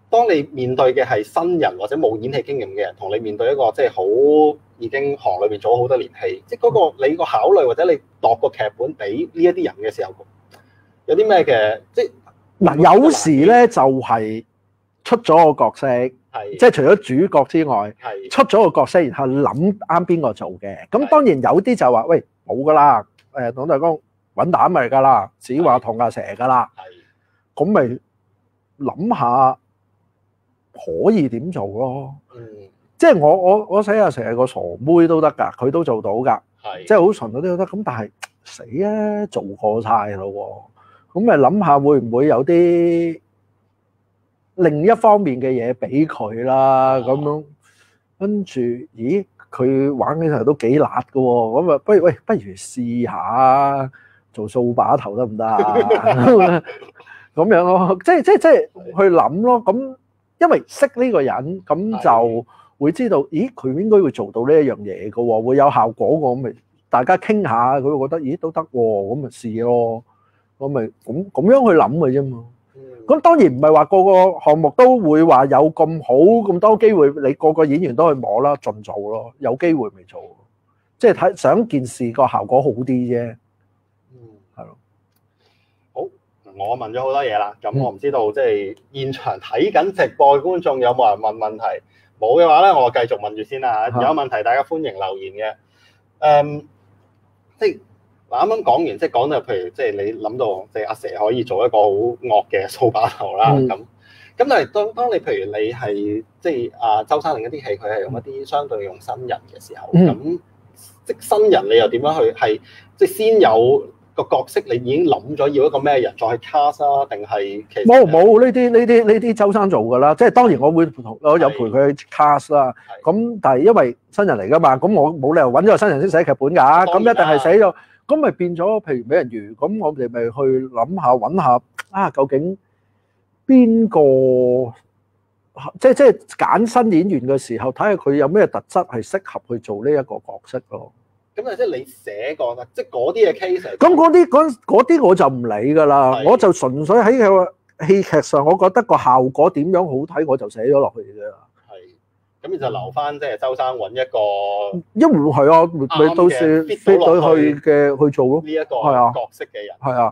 當你面對嘅係新人或者冇演戲經驗嘅人，同你面對一個即係好已經行裏面做咗好多年戲，即係嗰個你個考慮或者你度個劇本俾呢一啲人嘅時候，有啲咩嘅即係嗱，有時咧就係出咗個角色， 係即係除咗主角之外， 係出咗個角色，然後諗啱邊個做嘅。咁當然有啲就話喂冇噶啦，誒董大光揾膽咪㗎啦，只話同阿蛇㗎啦，咁咪諗下可以點做咯。 嗯， 即係我我我寫阿蛇係個傻妹都得㗎，佢都做到㗎， 係即係好純嗰啲都得。咁但係死啊，做過晒咯喎，咁咪諗下會唔會有啲另一方面嘅嘢俾佢啦，咁樣跟住，咦佢玩起嚟都幾辣㗎喎，咁啊不如喂不如試下做掃把頭得唔得啊？咁樣咯，即係即係即係去諗咯。咁因為識呢個人，咁就會知道，咦佢應該會做到呢一樣嘢㗎喎，會有效果㗎，咁咪大家傾下，佢會覺得咦都得喎，咁咪試咯，咁咪咁咁樣去諗嘅啫嘛。咁當然唔係話個個項目都會話有咁好咁多機會，你個個演員都去摸啦，盡做咯，有機會咪做，即係睇想件事個效果好啲啫。 嗯， 係咯。 好，我問咗好多嘢啦，咁我唔知道即係現場睇緊直播嘅觀眾有冇人問問題？冇嘅話咧，我繼續問住先啦嚇。有問題大家歡迎留言嘅。誒、嗯，即係。嗱，啱啱講完，即係講到譬如，即係你諗到，即係阿蛇可以做一個好惡嘅掃把頭啦。咁、嗯，咁但係當當你譬如你係即係阿周生另一啲戲，佢係用一啲相對用新人嘅時候，咁、嗯、即係新人你又點樣去係即係先有個角色，你已經諗咗要一個咩人再去 cast 啊？定係其實冇冇呢啲呢啲呢啲周生做㗎啦。即係當然我會同我有陪佢去 cast 啦。咁但係因為新人嚟㗎嘛，咁我冇理由揾咗個新人先寫劇本㗎。咁一定係寫咗。咁咪變咗，譬如美人魚，咁我哋咪去諗下揾下啊，究竟邊個即係即係揀新演員嘅時候，睇下佢有咩特質係適合去做呢一個角色咯。 咁啊，即係你寫過啦，即係嗰啲嘅 case。 咁嗰啲嗰嗰啲我就唔理㗎啦，我就純粹喺個戲劇上，我覺得個效果點樣好睇，我就寫咗落去嘅啫。 咁你就留翻即係周生揾一個， 因為係啊，咪到時 fit 到去嘅去做咯。 呢一個角色嘅人係啊。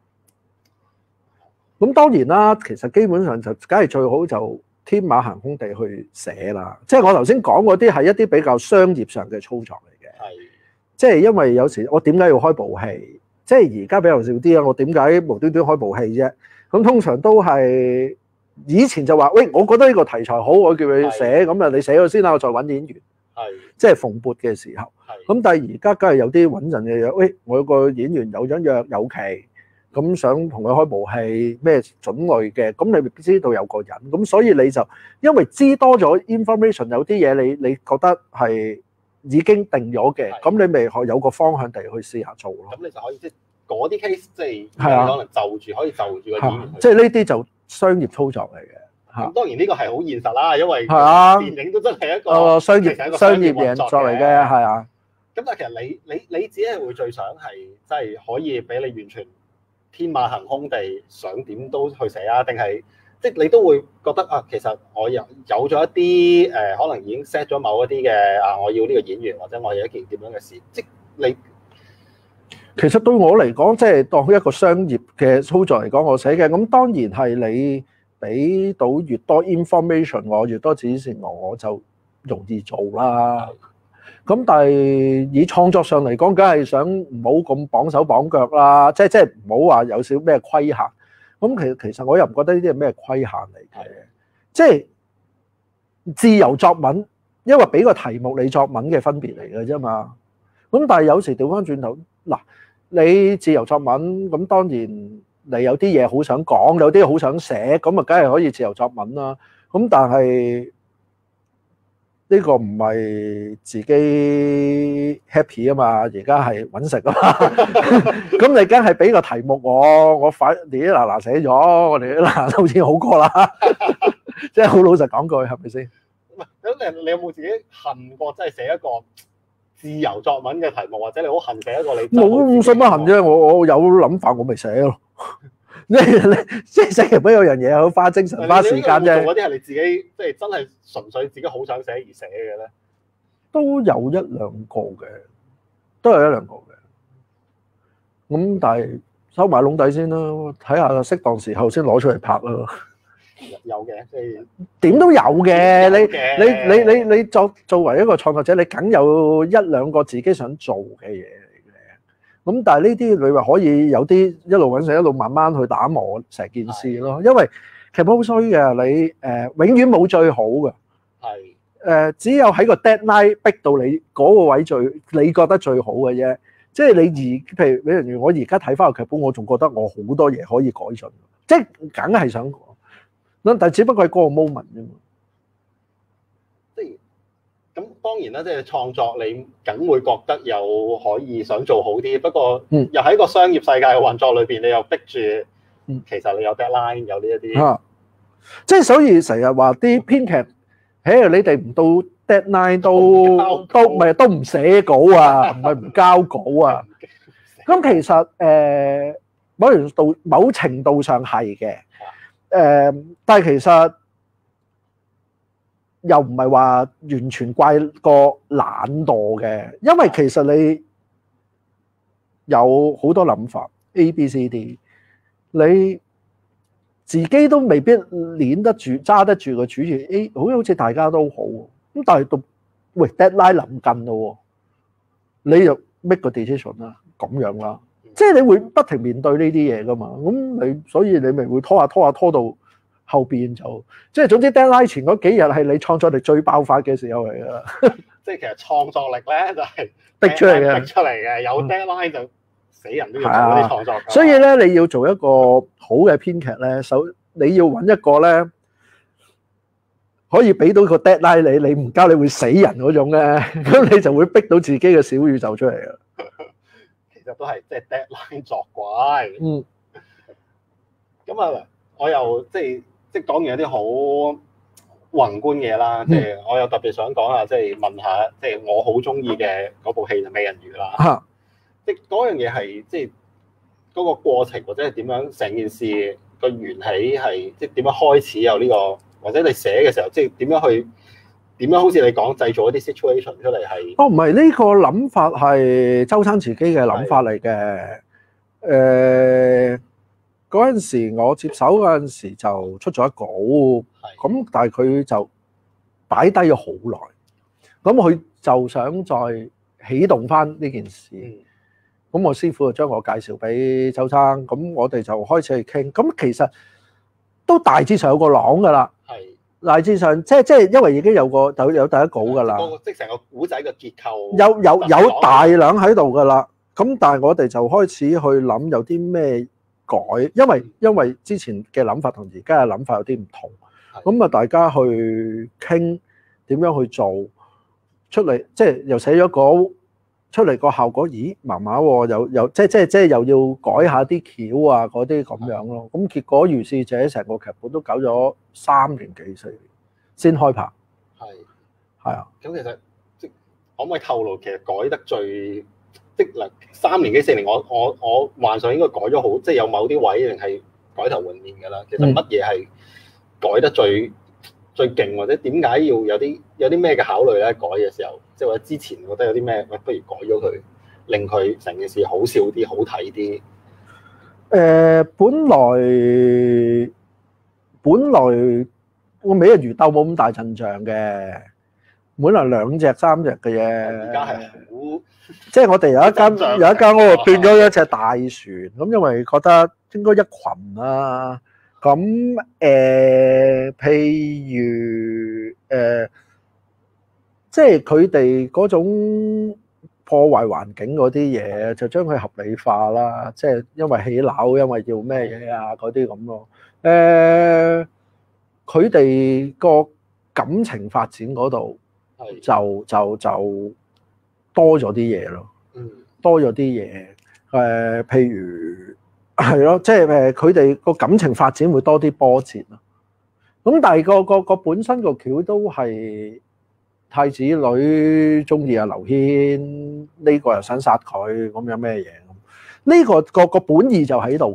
咁當然啦，其實基本上就梗係最好就天馬行空地去寫啦。即係我頭先講嗰啲係一啲比較商業上嘅操作嚟嘅。係。即係因為有時我點解要開部戲？即係而家比較少啲啊。我點解無端端開部戲啫？咁通常都係。以前就話喂，我覺得呢個題材好，我叫你寫，咁啊你寫咗先啦，我再揾演員。係，即係蓬勃嘅時候。係。咁但係而家梗係有啲穩陣嘅嘢，喂，我有個演員有咗約有期，咁想同佢開部戲，咩種類嘅，咁你未必知道有個人，咁所以你就因為知多咗 information， 有啲嘢你你覺得係已經定咗嘅，咁你咪可有個方向地去試下做咯。咁你就可以即係嗰啲 case，即係可能就住可以就住個演員。即係呢啲就。商業操作嚟嘅，咁當然呢個係好現實啦，因為電影都真係一個商業商業嘢作嚟嘅，係啊。咁但係其實你你你自己係會最想係即係可以俾你完全天馬行空地想點都去寫啊？定係即係你都會覺得啊，其實我有有咗一啲誒，可能已經 set 咗某一啲嘅啊，我要呢個演員或者我有一件點樣嘅事，即係你。其實對我嚟講，即係當一個商業嘅操作嚟講，我寫嘅咁當然係你俾到越多 information 我，越多指示我，我就容易做啦。咁但係以創作上嚟講，梗係想唔好咁綁手綁腳啦，即係即係唔好話有少咩規限。咁其實其實我又唔覺得呢啲係咩規限嚟嘅，即係自由作文，因為俾個題目你作文嘅分別嚟嘅啫嘛。咁但係有時調翻轉頭嗱。你自由作文，咁當然你有啲嘢好想講，有啲好想寫，咁啊梗係可以自由作文啦。咁但係呢個唔係自己 happy 啊嘛，而家係揾食啊嘛。咁你梗係俾個題目我，我快啲嗱嗱寫咗，我哋嗱好似好過啦。即係好老實講句，係咪先？唔係，咁你你有冇自己恨過，即係寫一個自由作文嘅題目，或者你好恨寫一個你冇咁使乜恨啫？我我有諗法，我咪寫咯。 你你即係寫劇本有樣嘢好花精神花時間啫。 嗰啲係你自己即係真係純粹自己好想寫而寫嘅咧？ 都有一兩個嘅，都有一兩個嘅。咁但係收埋籠底先啦，睇下適當時候先攞出嚟拍咯。 有嘅，即係點都有嘅。你你你你你作作為一個創作者，你梗有一兩個自己想做嘅嘢嚟嘅。咁但係呢啲你話可以有啲一路揾食，一路慢慢去打磨成件事咯。因為劇本好衰嘅，你誒、呃、永遠冇最好嘅。 係誒、呃，只有喺個 deadline 逼到你嗰個位最你覺得最好嘅啫。即係你而譬如比如我而家睇翻個劇本，我仲覺得我好多嘢可以改進，即係梗係想講。但係只不過係嗰個 moment 啫嘛。 即係咁當然啦，即係創作你梗會覺得有可以想做好啲，不過又喺個商業世界嘅運作裏邊，你又逼住，其實你有 deadline 有呢一啲。啊， 即係所以成日話啲編劇，嘿，你哋唔到 deadline 都都唔係都唔寫稿啊，唔係唔交稿啊。咁其實誒某程度某程度上係嘅。誒，但係其實又唔係話完全怪個懶惰嘅，因為其實你有好多諗法 A、B、C、D， 你自己都未必捏得住、揸得住個主意。A 好好似大家都好，咁但係到喂 deadline 臨近咯，你就 make 個 decision 啦，咁樣啦。即係你會不停面對呢啲嘢噶嘛，咁你所以你咪會拖下拖下拖到後邊就，即係總之 deadline 前嗰幾日係你創作力最爆發嘅時候嚟噶啦。 即係其實創作力咧就係逼出嚟嘅， 逼出嚟嘅，有 deadline 就死人都要做嗰啲創作。 啊。所以咧，你要做一個好嘅編劇咧，首你要揾一個咧可以俾到個 deadline 你，你唔交你會死人嗰種咧，咁你就會逼到自己嘅小宇宙出嚟啊！ 其實都係即係 deadline 作怪。 嗯。 咁啊，我又即係即係講完一啲好宏觀嘅嘢啦，即係、嗯、我又特別想講下，即係問下，即係我好中意嘅嗰部戲就《美人魚》啦。嚇！即係嗰樣嘢係即係嗰個過程，或者係點樣成件事個緣起係即係點樣開始有呢個，或者你寫嘅時候即係點樣去點樣好似你講製造一啲 situation 出嚟係？哦，唔係，呢個諗法係周生自己嘅諗法嚟嘅。誒，嗰陣時我接手嗰陣時就出咗一稿，咁但係佢就擺低咗好耐，咁佢就想再啟動翻呢件事。咁我師傅就將我介紹俾周生，咁我哋就開始去傾。咁其實都大致上有個廊㗎啦。係。大致上，即係即係，因為已經有個有有第一稿㗎啦。即係成個古仔嘅結構。有有有大量喺度㗎啦。咁但係我哋就開始去諗有啲咩改，因為因為之前嘅諗法同而家嘅諗法有啲唔同。咁啊，大家去傾點樣去做出嚟，即係又寫咗稿出嚟個效果，咦麻麻喎，有有即係即係即係又要改下啲橋啊嗰啲咁樣咯。咁結果如是者成個劇本都搞咗三年幾四年先開拍。係係啊。咁其實即可唔可以透露，其實改得最即嗱三年幾四年，我我我幻想應該改咗好，即係有某啲位定係改頭換面㗎啦。其實乜嘢係改得最、嗯、最勁，或者點解要有啲有啲咩嘅考慮咧？改嘅時候，即係或者之前覺得有啲咩，喂，不如改咗佢，令佢成件事好笑啲、好睇啲。誒、呃，本來本來個美人魚鬥冇咁大陣仗嘅，本來兩隻三隻嘅嘢。而家係好，即係我哋有一間有一間屋變咗一隻大船，咁因為覺得應該一群啦。咁誒、呃，譬如誒、呃，即係佢哋嗰種破壞環境嗰啲嘢，就將佢合理化啦。即係因為起樓，因為要咩嘢啊嗰啲咁咯。誒、呃，佢哋個感情發展嗰度就就就多咗啲嘢咯。嗯，多咗啲嘢。誒，譬如。係咯，即係誒，佢哋個感情發展會多啲波折咯。咁但係個個個本身個橋都係太子女中意阿劉軒，呢個又想殺佢，咁有咩嘢咁？呢個個個本意就喺度嘅。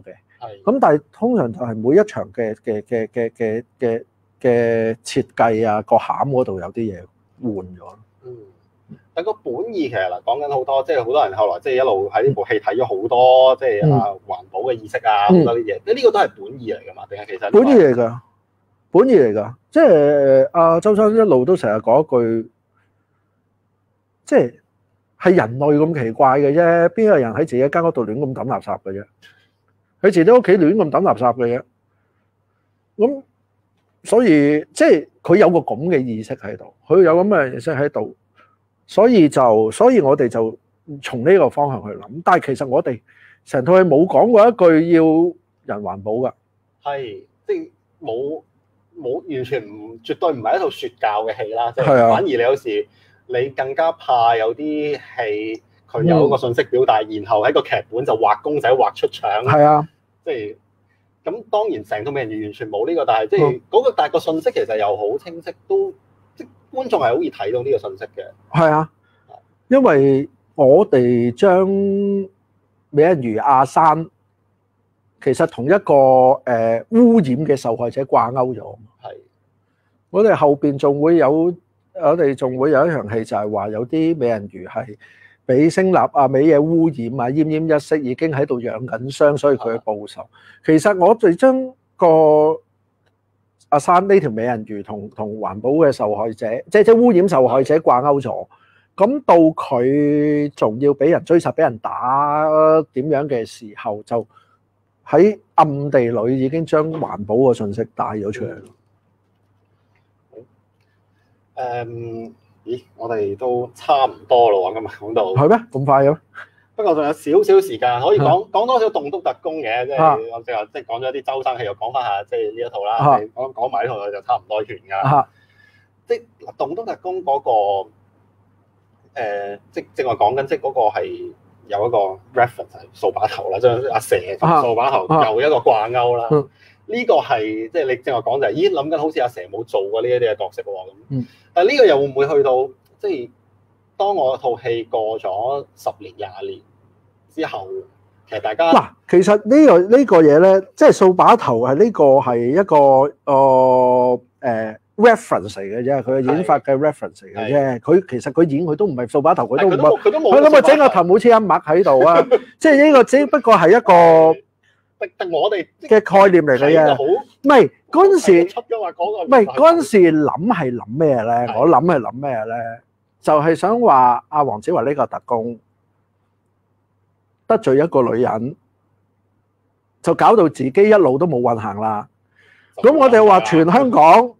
係。 咁但係通常就係每一場嘅嘅嘅嘅嘅嘅嘅設計啊，個餡嗰度有啲嘢換咗。 嗯。但個本意其實嗱講緊好多，即係好多人後來即係一路喺呢部戲睇咗好多，即係啊環保嘅意識啊，好多啲嘢。即呢個都係本意嚟㗎嘛？定係其實本意嚟㗎，本意嚟㗎。即係阿周生一路都成日講一句，即係係人類咁奇怪嘅啫。邊有人喺自己間屋度亂咁抌垃圾嘅啫？喺自己屋企亂咁抌垃圾嘅啫。咁所以即係佢有個咁嘅意識喺度，佢有咁嘅意識喺度。所以就，所以我哋就從呢個方向去諗。但係其實我哋成套戲冇講過一句要人環保㗎。 係，即係冇冇完全唔絕對唔係一套説教嘅戲啦。即係反而你有時你更加怕有啲戲佢有一個信息表達，嗯、然後喺個劇本就畫公仔畫出腸。係啊，即係咁當然成套美人魚完全冇呢個，但係即係嗰個但係個信息其實又好清晰都。觀眾係好易睇到呢個信息嘅，係啊，因為我哋將美人魚亞珊其實同一個誒、呃、污染嘅受害者掛鈎咗。係，我哋後邊仲會有，我哋仲會有一場戲就係話有啲美人魚係俾聲納啊美嘢污染啊奄奄一息，已經喺度養緊傷，所以佢去報仇。其實我哋將個阿珊呢條美人魚同同環保嘅受害者，即係即係污染受害者掛鈎咗。咁到佢仲要俾人追殺、俾人打點樣嘅時候，就喺暗地裏已經將環保嘅信息帶咗出嚟。 誒，咦？我哋都差唔多咯喎，今日講到係咩？咁快嘅？ 不過仲有少少時間可以講講多少棟篤特工嘅，即係我正話即係講咗啲周生戲，又講翻下即係呢一套啦。講講埋呢套就差唔多完㗎啦。即係嗱，棟篤特工嗰個誒，即正話講緊，即係嗰個係有一個 reference 係掃把頭啦，將阿蛇同掃把頭又一個掛鈎啦。呢個係即係你正話講就係，咦諗緊好似阿蛇冇做過呢一啲嘅角色喎咁。但係呢個又會唔會去到即係？當我套戲過咗十年廿年之後，其實大家嗱， 其實呢個呢個嘢咧，即係掃把頭係呢個係一個誒誒 reference 嚟嘅啫，佢嘅演法嘅 reference 嚟嘅啫。佢其實佢演佢都唔係掃把頭，佢都唔係，佢都冇，佢咁啊整個頭好似一擘喺度啊！即係呢個只不過係一個， 但我哋嘅概念嚟嘅啫。唔係嗰陣時，唔係嗰陣時諗係諗咩咧？我諗係諗咩咧？就係想話阿黃子華呢個特工得罪一個女人，就搞到自己一路都冇運行啦。咁我哋話全香港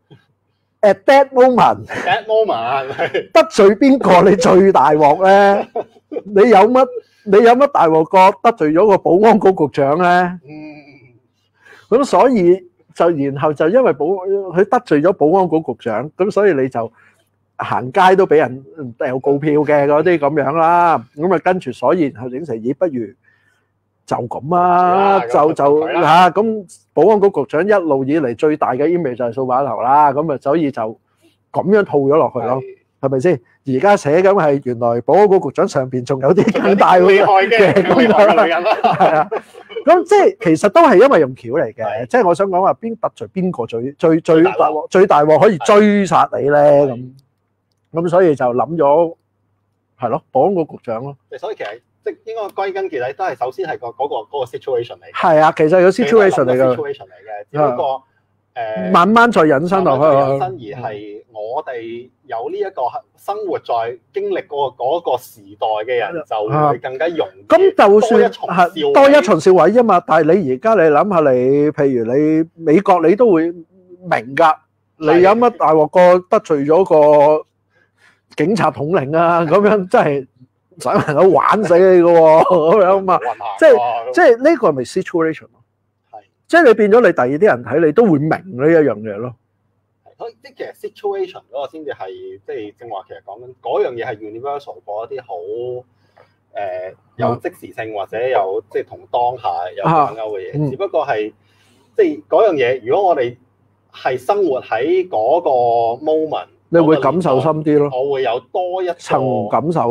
at that moment，that moment 得罪邊個你最大鑊咧？你有乜你有乜大鑊過得罪咗個保安局局長咧？嗯，咁所以就然後就因為保佢得罪咗保安局局長，咁所以你就。行街都俾人掉告票嘅嗰啲咁樣啦，咁啊跟住所以然後影成咦，不如就咁啊，就就嚇咁保安局局長一路以嚟最大嘅 image 就係掃把頭啦，咁啊所以就咁樣套咗落去咯，係咪先？而家寫緊係原來保安局局長上邊仲有啲更大嘅嘅咁樣啦，係啊，咁即係其實都係因為用橋嚟嘅，即係我想講話邊得罪邊個最最最大鑊最大鑊可以追殺你咧咁。咁所以就諗咗係咯，保安局局長咯。 所以其實即係應該歸根結底都係首先係個嗰個嗰個 situation 嚟。 係啊，其實係個 situation 嚟㗎。 situation 嚟嘅，只不過誒慢慢再引申落去。 引申而係我哋有呢一個生活在經歷過嗰個時代嘅人，就會更加容易。 咁就算係多一重笑位啫嘛，但係你而家你諗下你，譬如你美國你都會明㗎，你有乜大鑊過得罪咗個警察統領啊，咁樣真係想能夠玩死你嘅喎，咁樣嘛，即係即係呢個係咪 situation 咯？係，即係你變咗你第二啲人睇你都會明呢一樣嘢咯。 所以即係其實 situation 嗰個先至係即係正話，其實講緊嗰樣嘢係 universal 過一啲好誒有即時性或者有即係同當下有掛鈎嘅嘢，只不過係即係嗰樣嘢，如果我哋係生活喺嗰個 moment。 你會感受深啲咯， 我會有多一層感受咯， 係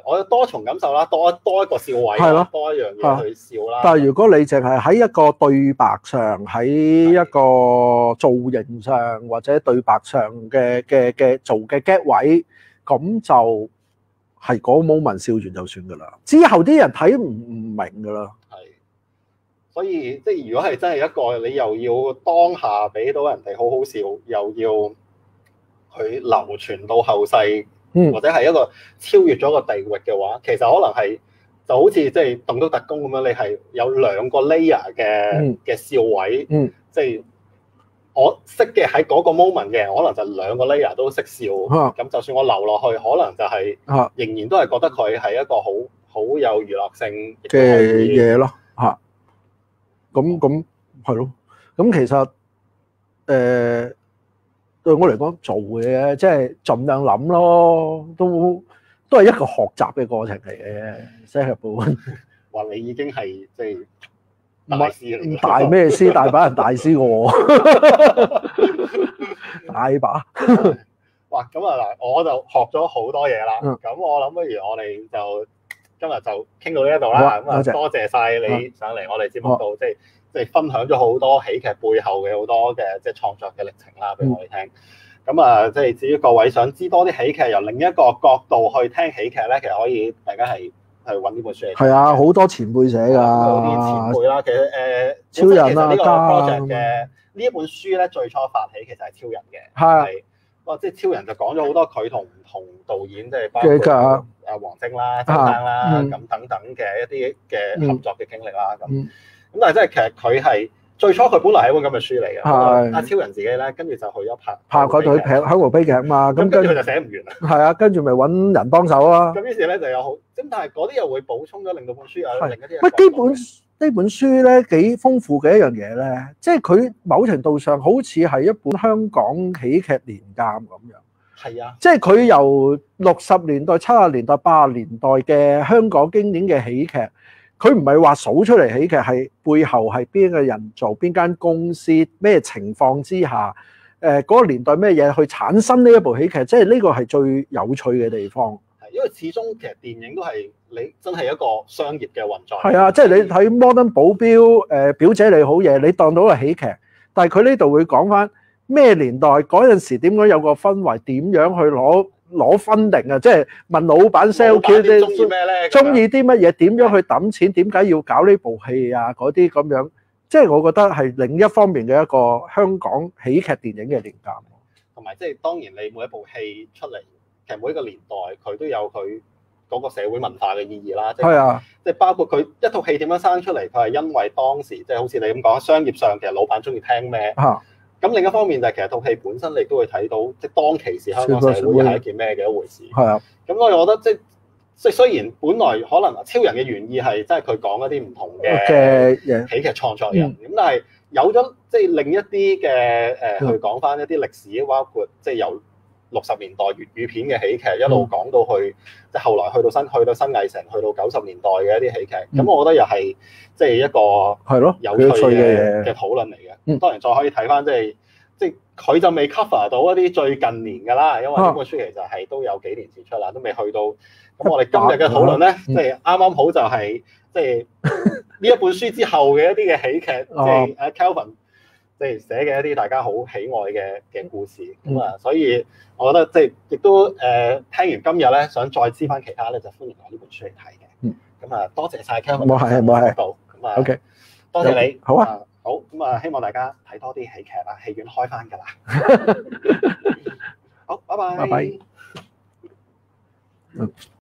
我有多重感受啦，多多一個笑位係咯， 多一樣嘢去笑啦。 但係如果你淨係喺一個對白上，喺一個造型上或者對白上嘅嘅嘅做嘅 get 位，咁就係嗰個 moment 笑完就算㗎啦。之後啲人睇唔唔明㗎啦。 係，所以即係如果係真係一個你又要當下俾到人哋好好笑，又要佢流傳到後世。 嗯、 或者係一個超越咗個地域嘅話，其實可能係就好似即係棟篤特工咁樣，你係有兩個 layer 嘅嘅笑位， 嗯、 即係我識嘅喺嗰個 moment 嘅，可能就兩個 layer 都識笑，咁、啊、就算我留落去，可能就係、是啊、仍然都係覺得佢係一個好好有娛樂性嘅嘢咯嚇。咁咁係咯，咁其實誒。呃對我嚟講做嘅，即係盡量諗咯，都都係一個學習嘅過程嚟嘅。寫劇本， 話你已經係即係大師嚟， 大咩師？大把人大師我，大把。 哇！咁啊嗱，我就學咗好多嘢啦。咁、嗯、我諗不如我哋就今日就傾到呢一度啦。咁啊，多謝晒你上嚟我哋節目度，即係。即係分享咗好多喜劇背後嘅好多嘅即係創作嘅歷程啦，俾我哋聽。咁啊、嗯，即係至於各位想知多啲喜劇由另一個角度去聽喜劇咧，其實可以大家係去揾呢本書嚟。係啊， 好多前輩寫㗎。 有啲前輩啦，其實誒、呃、 超人啦、啊， 呢個 project 嘅呢一本書咧，最初發起其實係超人嘅。係。哇！即係超人就講咗好多佢同唔同導演，即係包括誒王晶啦、周生啦咁等等嘅一啲嘅合作嘅經歷啦咁。 嗯咁但係真係其實佢係最初佢本來係一本咁嘅書嚟嘅，阿超人自己咧跟住就去咗拍拍佢佢拍香港悲劇啊嘛，咁跟住佢就寫唔完啦。 係啊，跟住咪揾人幫手啊。 咁於是咧就有好，咁但係嗰啲又會補充咗，令到本書有另一啲。 喂，呢本呢本書咧幾豐富嘅一樣嘢咧，即係佢某程度上好似係一本香港喜劇年鑑咁樣。 係啊， 即係佢由六十年代、七十年代、八十年代嘅香港經典嘅喜劇。佢唔係話數出嚟喜劇，係背後係邊個人做，邊間公司，咩情況之下，誒、呃、嗰、那個年代咩嘢去產生呢一部喜劇，即係呢個係最有趣嘅地方。 係因為始終其實電影都係你真係一個商業嘅運作。 係啊，即係你睇《摩登保鏢》誒、呃、表姐你好嘢，你當到係喜劇，但係佢呢度會講翻咩年代嗰陣時點樣有個氛圍，點樣去攞。攞分定啊！即係問老闆 sell 佢哋中意咩咧？中意啲乜嘢？點樣去揼錢？點解要搞呢部戲啊？嗰啲咁樣，即係我覺得係另一方面嘅一個香港喜劇電影嘅年鑑。 同埋即係當然，你每一部戲出嚟，其實每一個年代佢都有佢嗰個社會文化嘅意義啦。係啊，即係包括佢一套戲點樣生出嚟，佢係因為當時即係好似你咁講，商業上其實老闆中意聽咩。啊咁另一方面就係其實套戲本身你都會睇到，即係當其時香港社會係一件咩嘅一回事。係啊。咁所以我覺得即係即係雖然本來可能超人嘅原意係即係佢講一啲唔同嘅喜劇創作人，咁、嗯、但係有咗即係另一啲嘅誒去講返一啲歷史，包括即係由六十年代粵語片嘅喜劇一路講到去，即係後來去到新去到新藝城，去到九十年代嘅一啲喜劇。咁、嗯、我覺得又係即係一個係咯有趣嘅嘅討論嚟嘅。咁當然再可以睇翻即係即係佢就未 cover 到一啲最近年㗎啦，因為呢本書其實係都有幾年前出啦，都未去到。咁我哋今日嘅討論咧，即係啱啱好就係即係呢一本書之後嘅一啲嘅喜劇，即係阿 Kelvin 即係寫嘅一啲大家好喜愛嘅嘅故事。咁啊，所以我覺得即係亦都誒聽完今日咧，想再知翻其他咧，就歡迎攞呢本書嚟睇嘅。嗯。咁啊，多謝晒 Kelvin。冇係冇係。咁啊，OK，多謝你。好啊。好，咁啊，希望大家睇多啲喜劇啦，戲院開翻㗎啦。好，拜拜。拜拜。嗯。